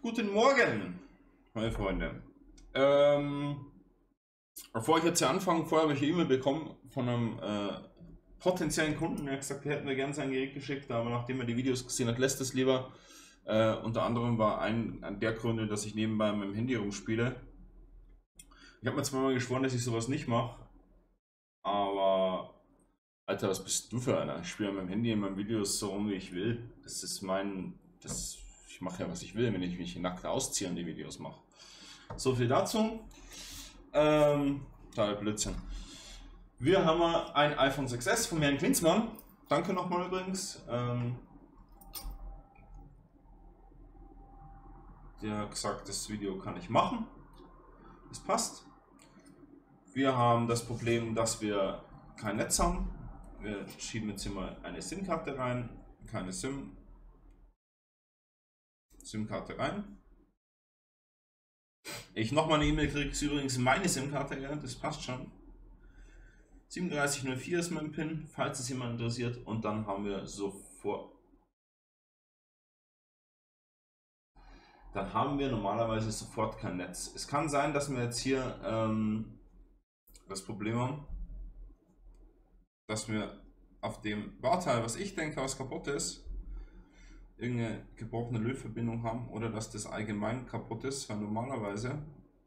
Guten Morgen, meine Freunde. Bevor ich jetzt hier anfange, vorher habe ich eine E-Mail bekommen von einem potenziellen Kunden, der hat gesagt, wir hätten mir gerne sein Gerät geschickt, aber nachdem er die Videos gesehen hat, lässt es lieber. Unter anderem war an der Gründe, dass ich nebenbei mit dem Handy rumspiele. Ich habe mir zweimal geschworen, dass ich sowas nicht mache, aber Alter, was bist du für einer? Ich spiele mit dem Handy in meinen Videos so rum, wie ich will. Das ist ich mache ja, was ich will, wenn ich mich nackt ausziehe und die Videos mache. So viel dazu. Total Blödsinn. Wir haben ein iPhone 6S von Herrn Klinsmann. Danke nochmal übrigens. Der hat gesagt, das Video kann ich machen. Das passt. Wir haben das Problem, dass wir kein Netz haben. Wir schieben jetzt hier mal eine SIM-Karte rein. Keine SIM-Karte rein. Ich nochmal eine E-Mail kriege, ist übrigens meine SIM-Karte, ja, das passt schon. 3704 ist mein PIN, falls es jemand interessiert. Und dann haben wir normalerweise sofort kein Netz. Es kann sein, dass wir jetzt hier das Problem haben, dass wir auf dem Bauteil, was ich denke, was kaputt ist, irgendeine gebrochene Lötverbindung haben oder dass das allgemein kaputt ist, weil normalerweise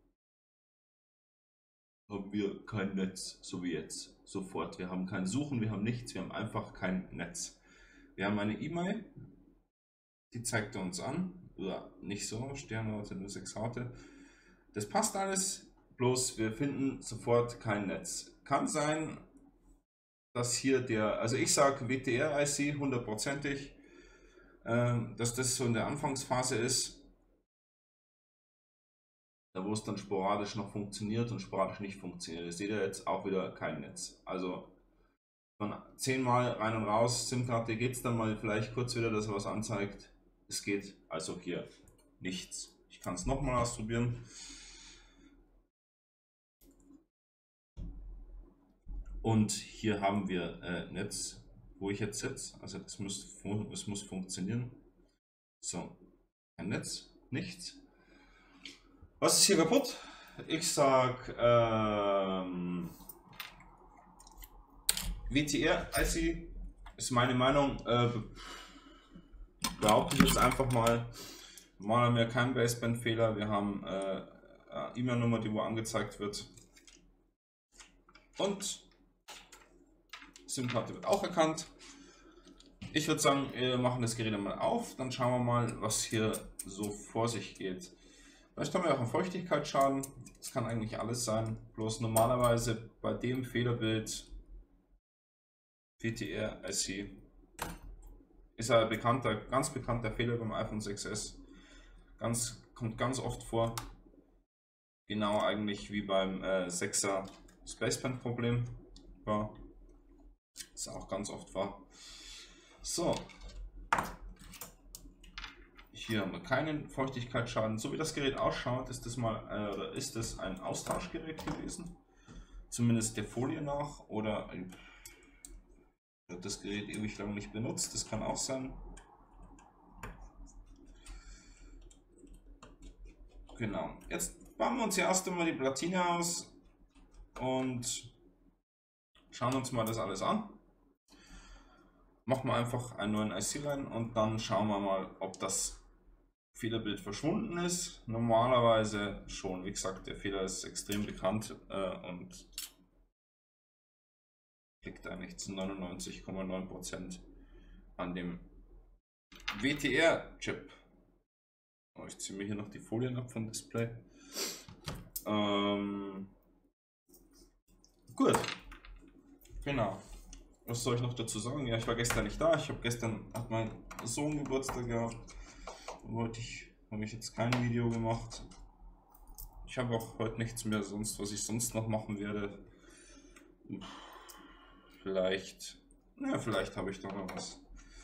haben wir kein Netz, so wie jetzt, sofort. Wir haben kein Suchen, wir haben nichts, wir haben einfach kein Netz. Wir haben eine E-Mail, die zeigt er uns an, oder nicht so, Sternwarte, nur 6 Raute. Das passt alles, bloß wir finden sofort kein Netz. Kann sein, dass hier also ich sage WTR-IC, 100%ig, dass das so in der Anfangsphase ist, da wo es dann sporadisch noch funktioniert und sporadisch nicht funktioniert. Ihr seht ja jetzt auch wieder kein Netz. Also von 10 Mal rein und raus, SIM-Karte geht es dann mal vielleicht kurz wieder, dass er was anzeigt. Es geht also hier nichts. Ich kann es nochmal ausprobieren. Und hier haben wir Netz, wo ich jetzt sitze. Also es muss funktionieren. So, ein Netz, nichts. Was ist hier kaputt? Ich sag WTR-IC ist meine Meinung. Behaupte ich jetzt einfach mal. Mal haben wir keinen Baseband-Fehler. Wir haben E-Mail-Nummer, die wo angezeigt wird. Und SIM-Karte wird auch erkannt. Ich würde sagen, wir machen das Gerät mal auf. Dann schauen wir mal, was hier so vor sich geht. Vielleicht haben wir auch einen Feuchtigkeitsschaden. Das kann eigentlich alles sein. Bloß normalerweise bei dem Fehlerbild WTR-IC ist ein ganz bekannter Fehler beim iPhone 6S. Kommt ganz oft vor. Genau eigentlich wie beim 6er Spaceband Problem war. Ist auch ganz oft war. So. Hier haben wir keinen Feuchtigkeitsschaden. So wie das Gerät ausschaut, ist das ein Austauschgerät gewesen. Zumindest der Folie nach. Oder wird das Gerät ewig lang nicht benutzt. Das kann auch sein. Genau. Jetzt bauen wir uns hier erst einmal die Platine aus und schauen uns mal das alles an. Machen wir einfach einen neuen IC rein und dann schauen wir mal, ob das Fehlerbild verschwunden ist. Normalerweise schon. Wie gesagt, der Fehler ist extrem bekannt und liegt eigentlich zu 99,9% an dem WTR-Chip. Ich ziehe mir hier noch die Folien ab vom Display. Gut. Genau. Was soll ich noch dazu sagen? Ja, ich war gestern nicht da. Hat mein Sohn Geburtstag gehabt. Habe ich jetzt kein Video gemacht. Ich habe auch heute nichts mehr sonst, was ich sonst noch machen werde. Vielleicht habe ich doch noch was.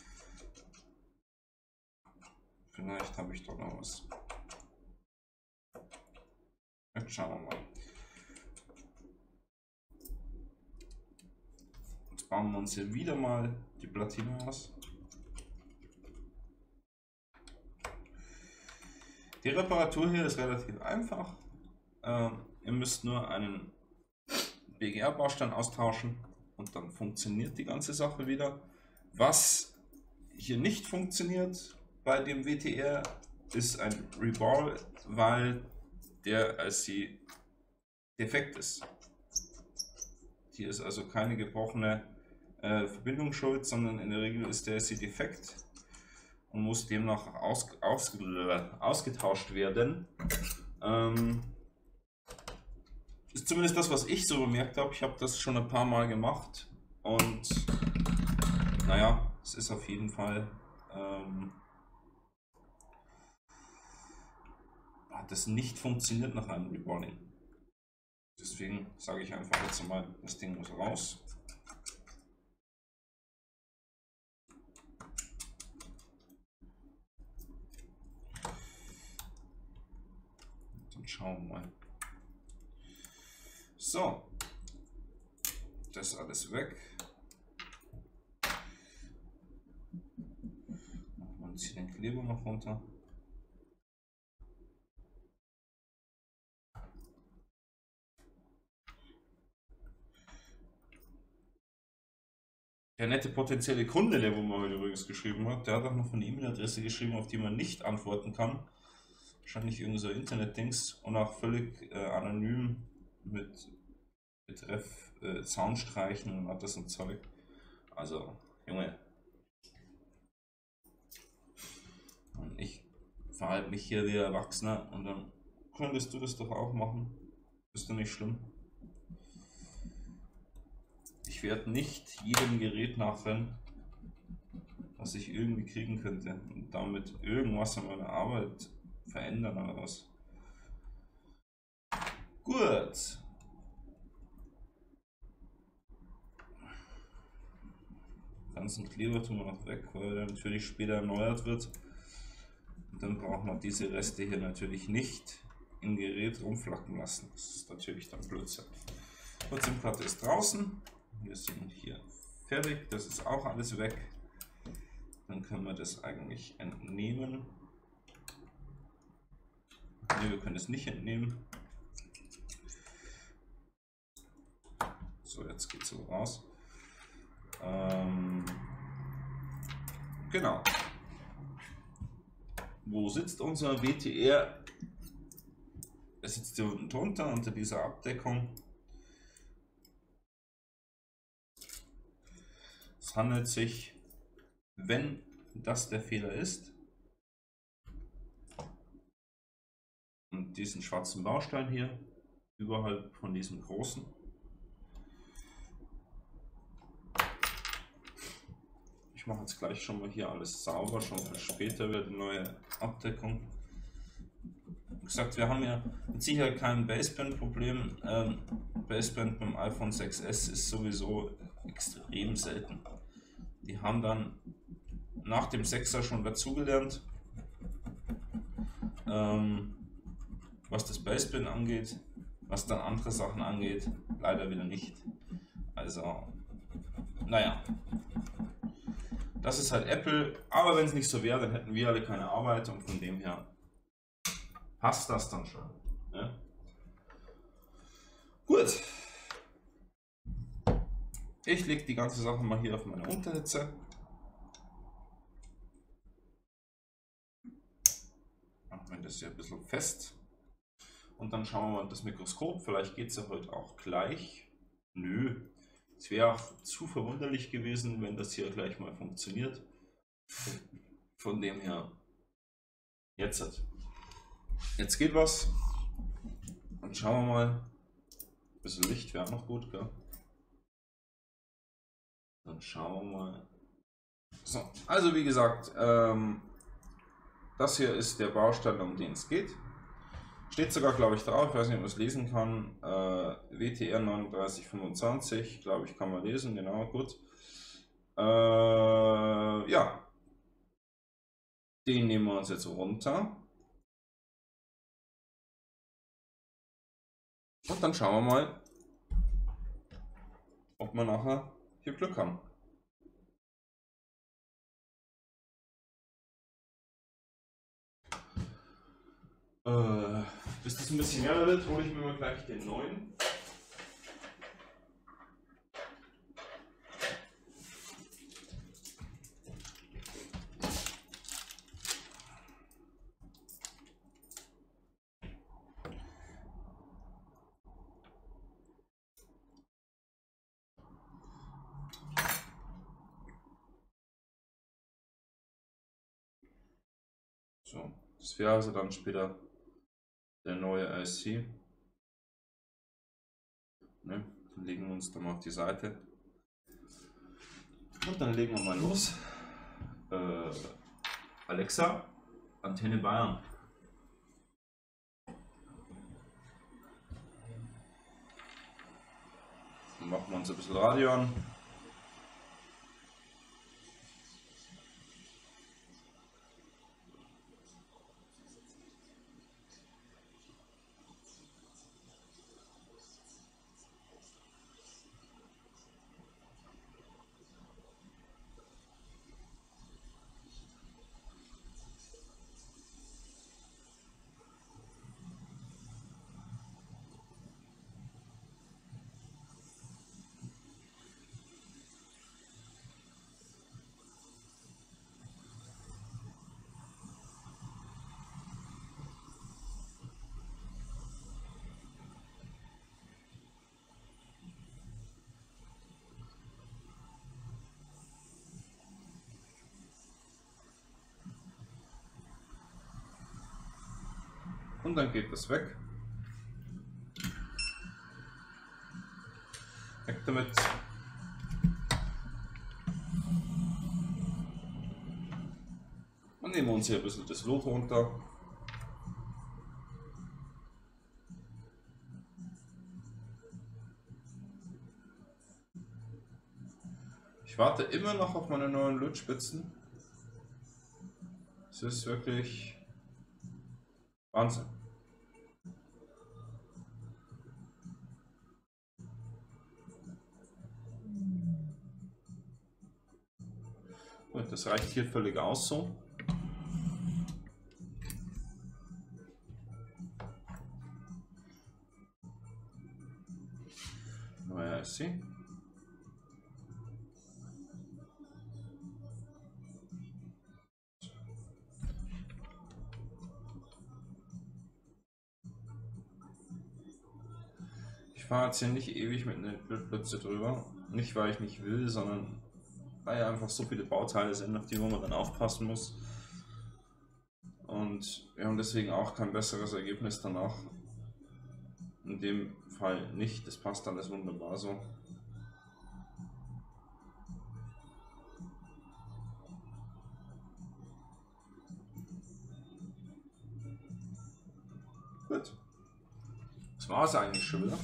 Jetzt schauen wir mal. Jetzt bauen wir uns hier wieder mal die Platine aus. Die Reparatur hier ist relativ einfach. Ihr müsst nur einen BGR-Baustein austauschen und dann funktioniert die ganze Sache wieder. Was hier nicht funktioniert bei dem WTR ist ein Reball, weil der IC defekt ist. Hier ist also keine gebrochene Verbindung schuld, sondern in der Regel ist der IC defekt und muss demnach ausgetauscht werden. Ist zumindest das, was ich so bemerkt habe. Ich habe das schon ein paar Mal gemacht und naja, es ist auf jeden Fall hat das nicht funktioniert nach einem Reballing. Deswegen sage ich einfach jetzt mal, das Ding muss raus. Dann schauen wir mal. So, das ist alles weg. Machen wir uns hier den Kleber noch runter. Der nette potenzielle Kunde, der wo man heute übrigens geschrieben hat, der hat auch noch eine E-Mail-Adresse geschrieben, auf die man nicht antworten kann. Wahrscheinlich irgend so Internet-Dings und auch völlig anonym mit Betreff Zaun streichen und hat das ein Zeug. Also, Junge. Und ich verhalte mich hier wie Erwachsener und dann könntest du das doch auch machen. Ist doch nicht schlimm. Ich werde nicht jedem Gerät nachrennen, was ich irgendwie kriegen könnte und damit irgendwas an meiner Arbeit verändern oder was. Gut. Ganzen Kleber tun wir noch weg, weil der natürlich später erneuert wird. Und dann braucht man diese Reste hier natürlich nicht im Gerät rumflacken lassen. Das ist natürlich dann Blödsinn. Die SIM-Karte ist draußen. Wir sind hier fertig. Das ist auch alles weg. Dann können wir das eigentlich entnehmen. Ne, wir können es nicht entnehmen. So, jetzt geht es so raus. Genau. Wo sitzt unser WTR? Er sitzt hier unten drunter unter dieser Abdeckung. Es handelt sich, wenn das der Fehler ist, und diesen schwarzen Baustein hier überhalb von diesem großen. Ich mache jetzt gleich schon mal hier alles sauber, schon für später wird die neue Abdeckung. Wie gesagt, wir haben ja mit Sicherheit kein Baseband-Problem. Baseband beim iPhone 6s ist sowieso extrem selten. Die haben dann nach dem 6er schon dazugelernt, was das Baseband angeht, was dann andere Sachen angeht, leider wieder nicht. Also, naja. Das ist halt Apple, aber wenn es nicht so wäre, dann hätten wir alle keine Arbeit und von dem her passt das dann schon. Ja? Gut. Ich lege die ganze Sache mal hier auf meine Unterhitze. Machen wir das hier ein bisschen fest. Und dann schauen wir mal das Mikroskop. Vielleicht geht es ja heute auch gleich. Nö. Es wäre auch zu verwunderlich gewesen, wenn das hier gleich mal funktioniert. Von dem her, jetzt geht was. Dann schauen wir mal. Ein bisschen Licht wäre auch noch gut, gell? Dann schauen wir mal. So, also wie gesagt, das hier ist der Baustein, um den es geht. Steht sogar, glaube ich, drauf, ich weiß nicht, ob man es lesen kann. WTR 3925, glaube ich, kann man lesen, genau, gut. Ja, den nehmen wir uns jetzt runter. Und dann schauen wir mal, ob wir nachher hier Glück haben. Bis das ein bisschen mehr wird, hole ich mir mal gleich den neuen. So, das wäre also dann später der neue IC. Ne, dann legen wir uns dann mal auf die Seite. Und dann legen wir mal los. Alexa, Antenne Bayern. Dann machen wir uns ein bisschen Radio an. Und dann geht das weg. Weg damit. Dann nehmen wir uns hier ein bisschen das Lot runter. Ich warte immer noch auf meine neuen Lötspitzen. Es ist wirklich Wahnsinn. Gut, das reicht hier völlig aus so. Neuer IC. Ich fahre jetzt hier nicht ewig mit einer Lötblitze drüber. Nicht weil ich nicht will, sondern weil ja einfach so viele Bauteile sind, auf die man dann aufpassen muss. Und wir haben deswegen auch kein besseres Ergebnis danach. In dem Fall nicht, das passt alles wunderbar so. Gut. Das war es eigentlich schon wieder.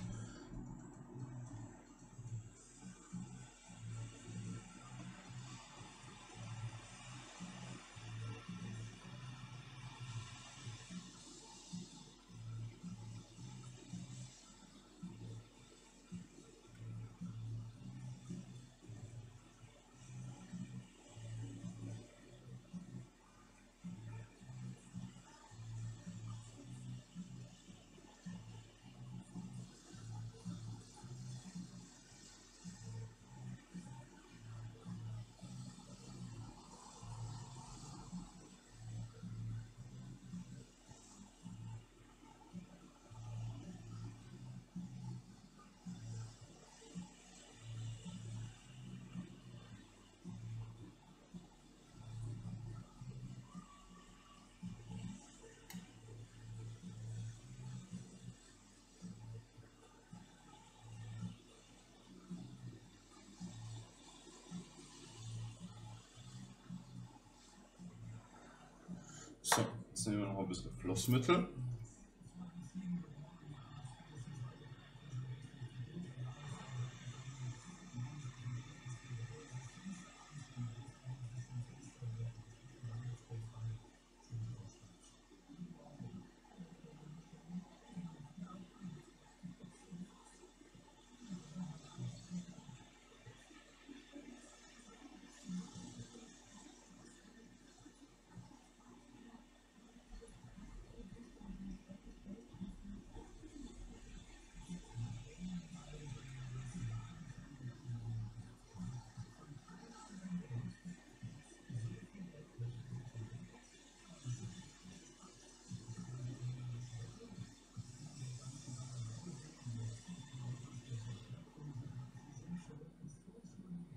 So, jetzt nehmen wir noch ein bisschen Flussmittel.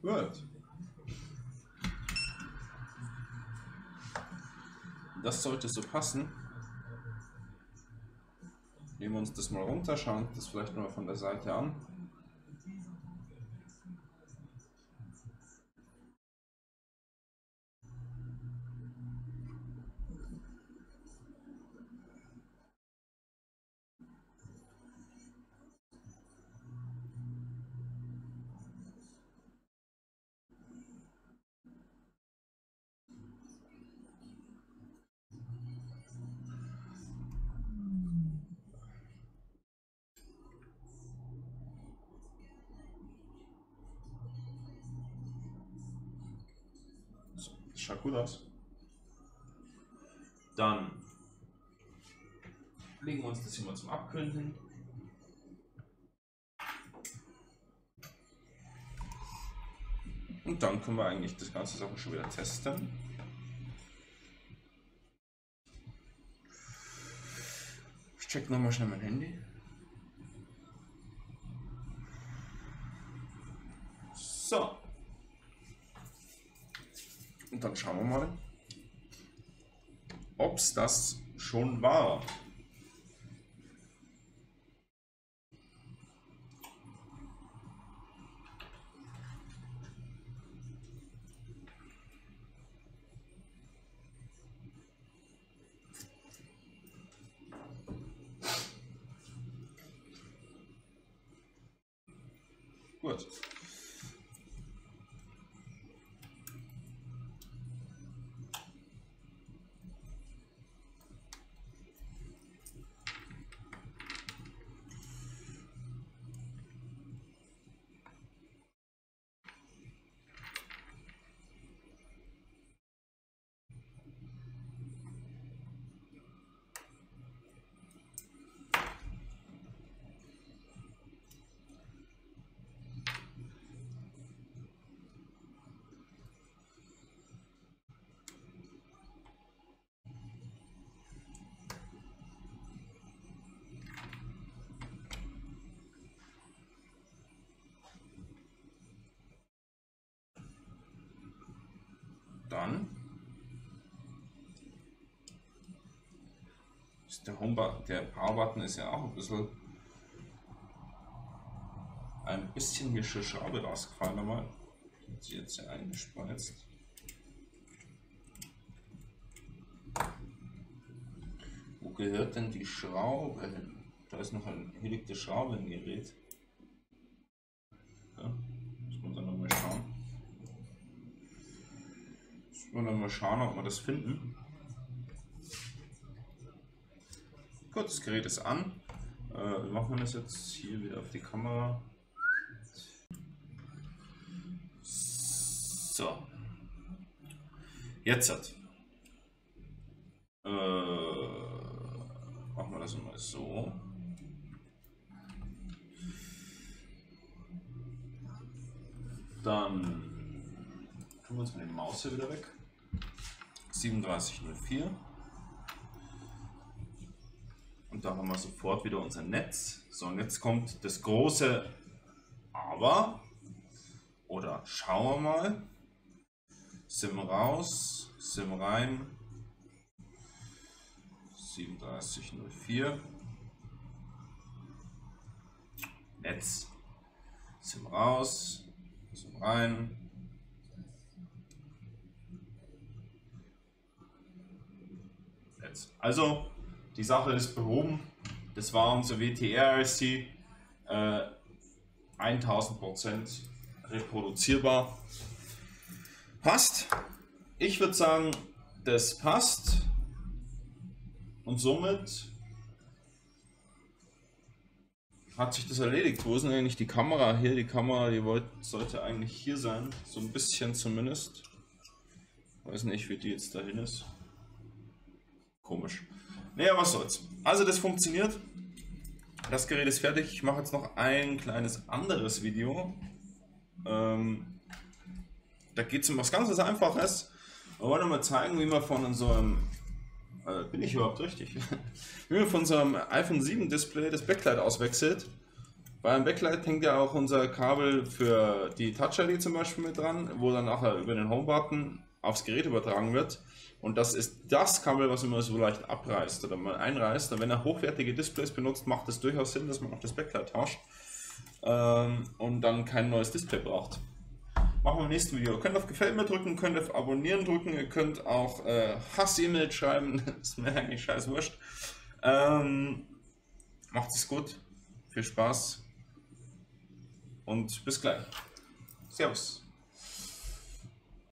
Gut. Das sollte so passen. Nehmen wir uns das mal runter, schauen das vielleicht mal von der Seite an. Das schaut gut aus. Dann legen wir uns das hier mal zum Abkühlen hin. Und dann können wir eigentlich das ganze Sache schon wieder testen. Ich check nochmal schnell mein Handy. So. Und dann schauen wir mal, ob es das schon war. Gut. Dann ist der Power-Button ist ja auch ein bisschen hier Schraube rausgefallen nochmal. Hat sie jetzt ja eingespreizt. Wo gehört denn die Schraube hin? Da ist noch ein heligtes Schraubengerät. Ja, muss man dann nochmal schauen. Und dann mal schauen, ob wir das finden. Gut, das Gerät ist an. Wie machen wir das jetzt? Hier wieder auf die Kamera. So. Jetzt machen wir das mal so. Dann tun wir uns mal die Maus hier wieder weg. 3704. Und da haben wir sofort wieder unser Netz. So, und jetzt kommt das große Aber. Oder schauen wir mal. SIM raus, SIM rein. 3704. Netz. SIM raus, SIM rein. Also, die Sache ist behoben. Das war unser WTR-RC. 1000% reproduzierbar. Passt. Ich würde sagen, das passt. Und somit hat sich das erledigt. Wo ist denn eigentlich die Kamera? Hier, die Kamera, die sollte eigentlich hier sein. So ein bisschen zumindest. Weiß nicht, wie die jetzt dahin ist. Komisch. Naja, was soll's. Also das funktioniert. Das Gerät ist fertig. Ich mache jetzt noch ein kleines anderes Video. Da geht es um was ganz Einfaches. Wir wollen mal zeigen, wie man von unserem bin ich überhaupt richtig? Wie man von unserem iPhone 7 Display das Backlight auswechselt. Beim Backlight hängt ja auch unser Kabel für die Touch-ID zum Beispiel mit dran, wo dann nachher über den Home-Button aufs Gerät übertragen wird. Und das ist das Kabel, was immer so leicht abreißt oder mal einreißt. Und wenn er hochwertige Displays benutzt, macht es durchaus Sinn, dass man auch das Backlight tauscht und dann kein neues Display braucht. Machen wir im nächsten Video. Ihr könnt auf Gefällt mir drücken, könnt auf Abonnieren drücken, ihr könnt auch Hass-E-Mail schreiben, ist mir eigentlich scheiß wurscht. Macht es gut, viel Spaß und bis gleich. Servus.